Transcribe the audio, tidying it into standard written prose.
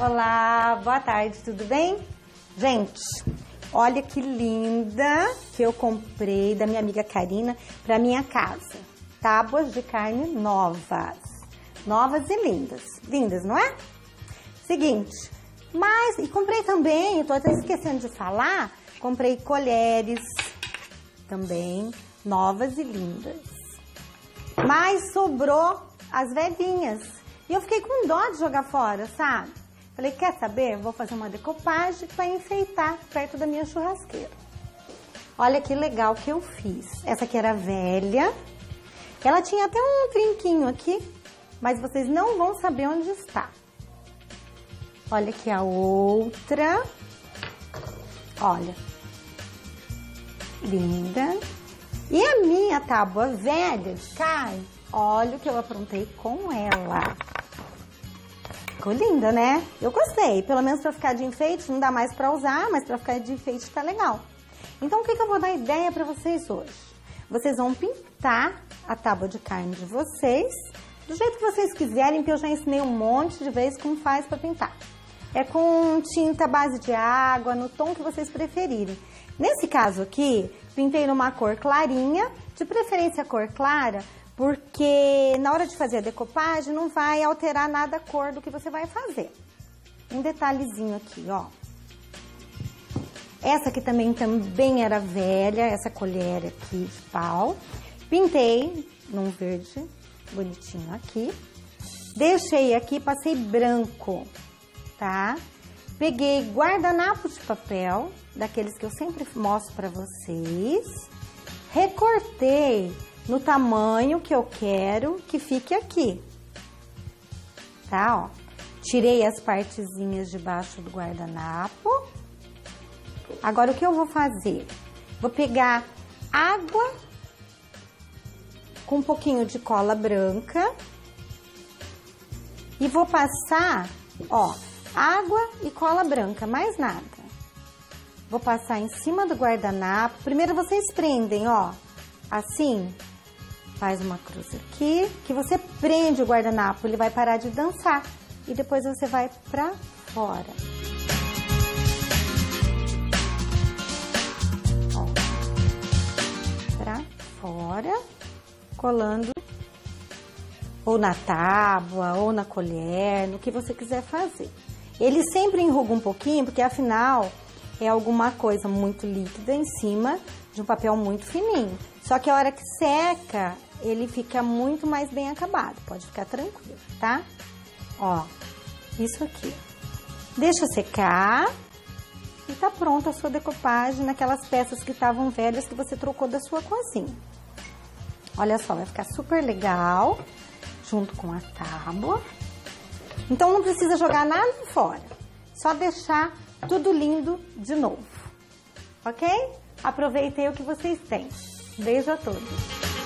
Olá, boa tarde, tudo bem? Gente, olha que linda que eu comprei da minha amiga Karina para minha casa. Tábuas de carne novas. Novas e lindas. Lindas, não é? Seguinte, e comprei também, tô até esquecendo de falar, comprei colheres também, novas e lindas. Mas sobrou as velhinhas. E eu fiquei com dó de jogar fora, sabe? Falei, quer saber? Vou fazer uma decopagem para enfeitar perto da minha churrasqueira. Olha que legal que eu fiz. Essa aqui era velha. Ela tinha até um trinquinho aqui, mas vocês não vão saber onde está. Olha aqui a outra. Olha. Linda. E a minha tábua velha de carne, olha o que eu aprontei com ela. Ficou linda, né? Eu gostei. Pelo menos pra ficar de enfeite, não dá mais pra usar, mas pra ficar de enfeite tá legal. Então, o que eu vou dar ideia pra vocês hoje? Vocês vão pintar a tábua de carne de vocês, do jeito que vocês quiserem, que eu já ensinei um monte de vezes como faz pra pintar. É com tinta à base de água, no tom que vocês preferirem. Nesse caso aqui, pintei numa cor clarinha, de preferência cor clara, porque na hora de fazer a decopagem não vai alterar nada a cor do que você vai fazer. Um detalhezinho aqui, ó. Essa aqui também era velha, essa colher aqui de pau. Pintei num verde bonitinho aqui. Deixei aqui, passei branco, tá? Peguei guardanapo de papel, daqueles que eu sempre mostro pra vocês. Recortei no tamanho que eu quero que fique aqui, tá? Ó, tirei as partezinhas de baixo do guardanapo. Agora, o que eu vou fazer? Vou pegar água com um pouquinho de cola branca e vou passar, ó, água e cola branca, mais nada. Vou passar em cima do guardanapo. Primeiro vocês prendem, ó, assim, faz uma cruz aqui, que você prende o guardanapo, ele vai parar de dançar. E depois você vai pra fora. Ó, pra fora, colando ou na tábua, ou na colher, no que você quiser fazer. Ele sempre enruga um pouquinho, porque afinal é alguma coisa muito líquida em cima de um papel muito fininho. Só que a hora que seca, ele fica muito mais bem acabado. Pode ficar tranquilo, tá? Ó, isso aqui. Deixa secar e tá pronta a sua decopagem naquelas peças que estavam velhas que você trocou da sua cozinha. Olha só, vai ficar super legal, junto com a tábua. Então, não precisa jogar nada fora, só deixar tudo lindo de novo, ok? Aproveitei o que vocês têm. Beijo a todos!